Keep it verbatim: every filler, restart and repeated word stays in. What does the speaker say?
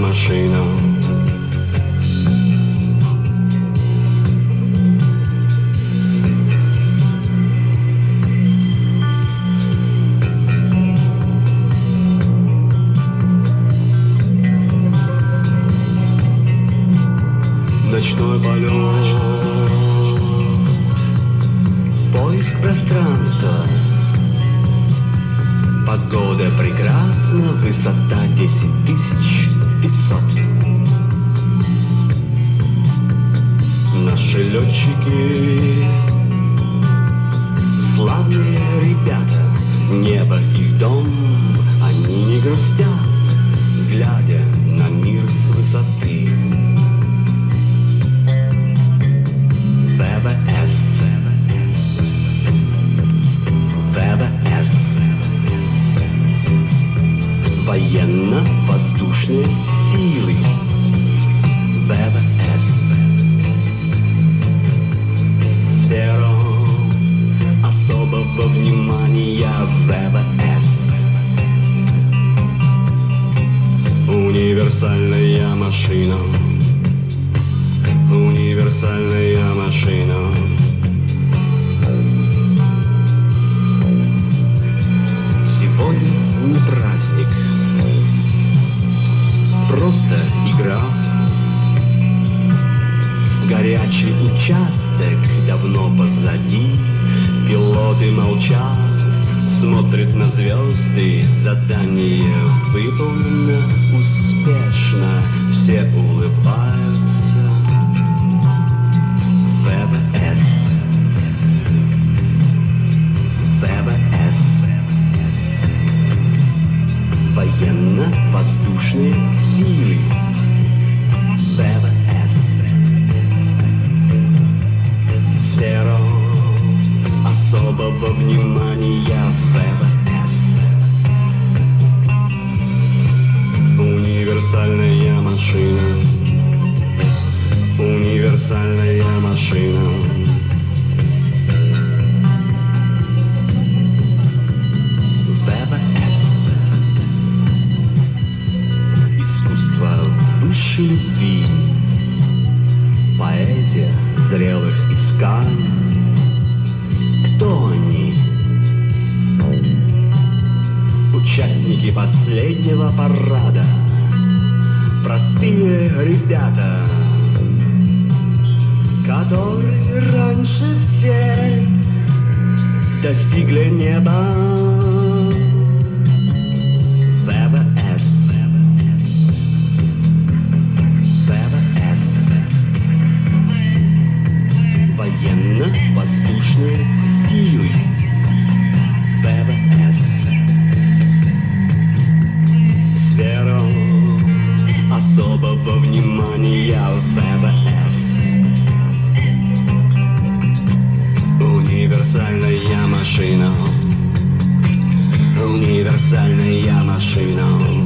машина. Ночной полет, поиск пространства. Погода прекрасна, высота десять тысяч пятьсот. Наши летчики славные ребята, небо их дом, они не грустят, глядя на мир с высоты. ВВС, ВВС, военно-воздушные силы. ВВС, сфера особого внимания. ВВС, универсальная машина. Универсальная машина. Сегодня не праздник, просто игра. Горячий участок давно позади. Пилоты молчат, смотрят на звезды. Задание выполнено успешно, все улыбаются. ВВС, ВВС, военно-воздушные силы. ВВС, сфера особого внимания. ВВС, универсальная машина. Универсальная машина. ВВС, искусство высшей любви, поэзия зрелых исканий. Кто они? Участники последнего парада, простые ребята, которые раньше всех достигли неба. ВВС, ВВС, военно-воздушные силы. ВВС, сфера особого внимания. ВВС, универсальная машина. Универсальная машина.